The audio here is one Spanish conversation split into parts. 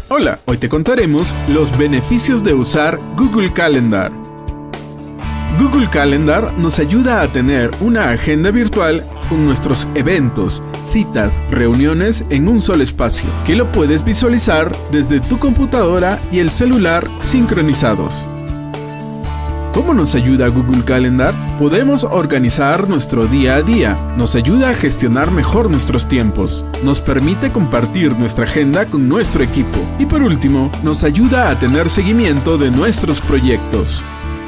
Hola, hoy te contaremos los beneficios de usar Google Calendar. Google Calendar nos ayuda a tener una agenda virtual con nuestros eventos, citas, reuniones en un solo espacio, que lo puedes visualizar desde tu computadora y el celular sincronizados. ¿Cómo nos ayuda Google Calendar? Podemos organizar nuestro día a día, nos ayuda a gestionar mejor nuestros tiempos, nos permite compartir nuestra agenda con nuestro equipo y por último, nos ayuda a tener seguimiento de nuestros proyectos.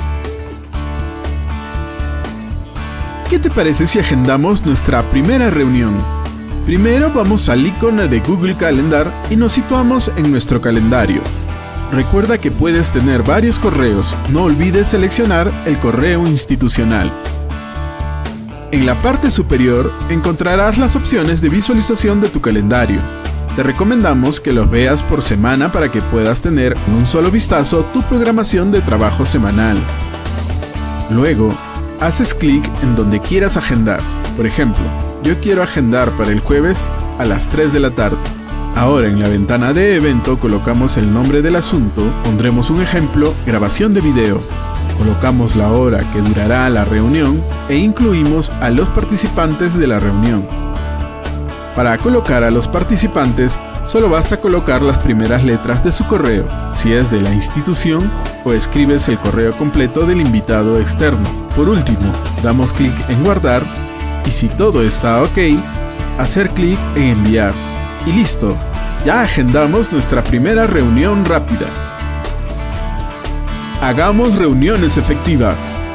¿Qué te parece si agendamos nuestra primera reunión? Primero vamos al icono de Google Calendar y nos situamos en nuestro calendario. Recuerda que puedes tener varios correos, no olvides seleccionar el correo institucional. En la parte superior encontrarás las opciones de visualización de tu calendario. Te recomendamos que los veas por semana para que puedas tener en un solo vistazo tu programación de trabajo semanal. Luego, haces clic en donde quieras agendar. Por ejemplo, yo quiero agendar para el jueves a las 3 de la tarde. Ahora en la ventana de evento colocamos el nombre del asunto, pondremos un ejemplo, grabación de video. Colocamos la hora que durará la reunión e incluimos a los participantes de la reunión. Para colocar a los participantes, solo basta colocar las primeras letras de su correo, si es de la institución, o escribes el correo completo del invitado externo. Por último, damos clic en guardar y si todo está ok, hacer clic en enviar. Y listo, ya agendamos nuestra primera reunión rápida. Hagamos reuniones efectivas.